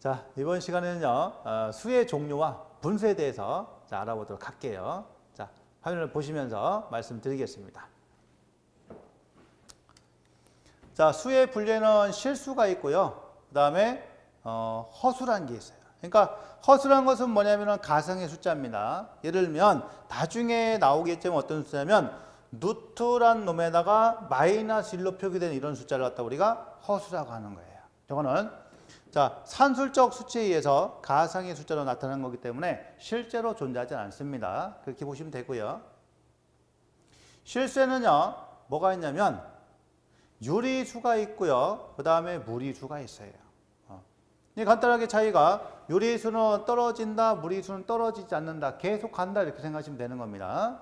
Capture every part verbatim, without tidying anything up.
자, 이번 시간에는요, 어, 수의 종류와 분수에 대해서 자, 알아보도록 할게요. 자, 화면을 보시면서 말씀드리겠습니다. 자, 수의 분류에는 실수가 있고요. 그 다음에 어, 허수라는 게 있어요. 그러니까 허수란 것은 뭐냐면 가상의 숫자입니다. 예를 들면 나중에 나오겠지만 어떤 숫자냐면 루트란 놈에다가 마이너스 일로 표기된 이런 숫자를 갖다 우리가 허수라고 하는 거예요. 이거는 자, 산술적 수치에 의해서 가상의 숫자로 나타나는 거기 때문에 실제로 존재하지 않습니다. 그렇게 보시면 되고요. 실수에는요, 뭐가 있냐면 유리수가 있고요. 그 다음에 무리수가 있어요. 어. 간단하게 차이가 유리수는 떨어진다, 무리수는 떨어지지 않는다, 계속 간다 이렇게 생각하시면 되는 겁니다.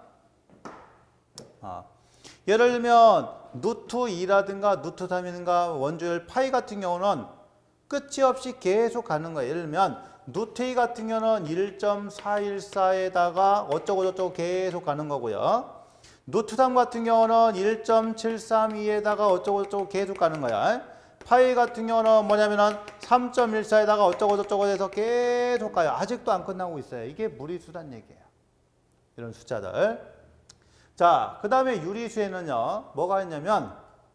어. 예를 들면 루트 이라든가 루트 삼이든가 원주율 파이 같은 경우는 끝이 없이 계속 가는 거예요. 예를 들면 루트 이 같은 경우는 일 점 사일사에다가 어쩌고 저쩌고 계속 가는 거고요. 루트 삼 같은 경우는 일 점 칠삼이에다가 어쩌고 저쩌고 계속 가는 거야. 파이 같은 경우는 뭐냐면은 삼 점 일사에다가 어쩌고 저쩌고 해서 계속 가요. 아직도 안 끝나고 있어요. 이게 무리수란 얘기예요. 이런 숫자들. 자, 그 다음에 유리수에는요, 뭐가 있냐면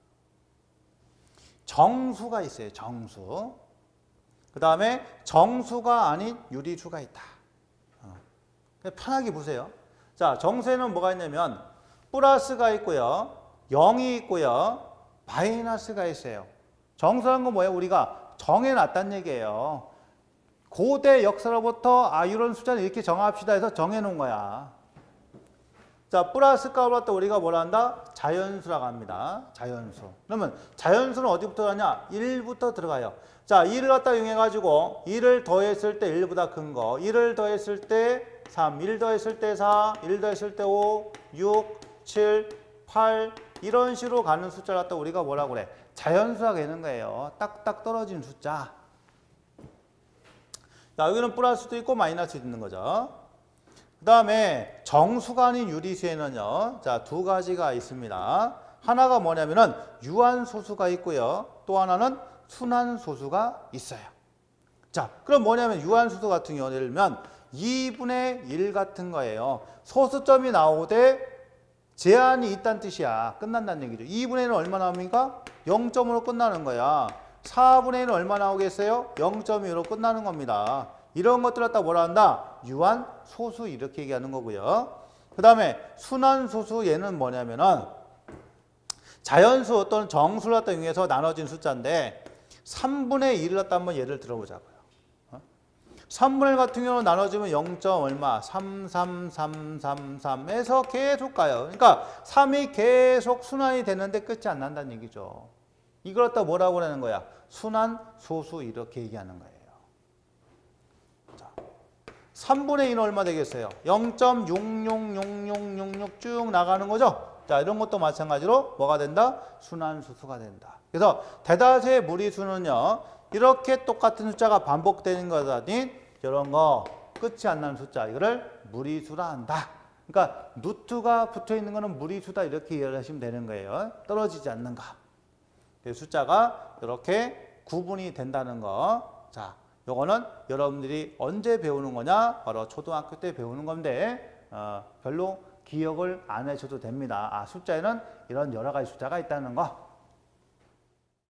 정수가 있어요. 정수. 그 다음에 정수가 아닌 유리수가 있다. 어. 편하게 보세요. 자, 정수에는 뭐가 있냐면 플러스가 있고요. 영이 있고요. 마이너스가 있어요. 정수란 건 뭐예요? 우리가 정해놨다는 얘기예요. 고대 역사로부터 아 이런 숫자는 이렇게 정합시다 해서 정해놓은 거야. 자, 플러스 값을 갖다 우리가 뭐라 한다? 자연수라고 합니다. 자연수. 그러면 자연수는 어디부터 가냐? 일부터 들어가요. 자, 일을 갖다 이용해가지고 일을 더했을 때 일보다 큰 거, 일을 더했을 때 삼, 일 더했을 때 사, 일 더했을 때 오, 육, 칠, 팔 이런 식으로 가는 숫자를 갖다 우리가 뭐라고 그래? 자연수가 되는 거예요. 딱딱 떨어진 숫자. 자, 여기는 플러스도 있고 마이너스도 있는 거죠. 그 다음에 정수가 아닌 유리수에는요, 자, 두 가지가 있습니다. 하나가 뭐냐면은 유한소수가 있고요. 또 하나는 순환소수가 있어요. 자, 그럼 뭐냐면 유한소수 같은 경우는 예를 들면 이분의 일 같은 거예요. 소수점이 나오되 제한이 있다는 뜻이야. 끝난다는 얘기죠. 이분의 일은 얼마 나옵니까? 영 점으로 끝나는 거야. 사분의 일은 얼마 나오겠어요? 영 점 이로 끝나는 겁니다. 이런 것들을 갖다 뭐라 한다? 유한소수 이렇게 얘기하는 거고요. 그 다음에 순환소수 얘는 뭐냐면은 자연수 또는 정수를 갖다 이용해서 나눠진 숫자인데 삼분의 일을 갖다 한번 예를 들어보자고요. 어? 삼분의 일 같은 경우는 나눠지면 영 점 얼마? 삼, 삼, 삼, 삼, 삼에서 계속 가요. 그러니까 삼이 계속 순환이 되는데 끝이 안 난다는 얘기죠. 이걸 갖다 뭐라고 하는 거야? 순환소수 이렇게 얘기하는 거예요. 삼분의 이는 얼마 되겠어요? 영 점 육육육육육육 쭉 나가는 거죠? 자, 이런 것도 마찬가지로 뭐가 된다? 순환소수가 된다. 그래서 대다수의 무리수는요, 이렇게 똑같은 숫자가 반복되는 거다니 이런 거 끝이 안 나는 숫자, 이거를 무리수라 한다. 그러니까 루트가 붙어 있는 거는 무리수다 이렇게 이해를 하시면 되는 거예요. 떨어지지 않는가. 숫자가 이렇게 구분이 된다는 거. 자, 요거는 여러분들이 언제 배우는 거냐? 바로 초등학교 때 배우는 건데 어, 별로 기억을 안 하셔도 됩니다. 아, 숫자에는 이런 여러 가지 숫자가 있다는 거.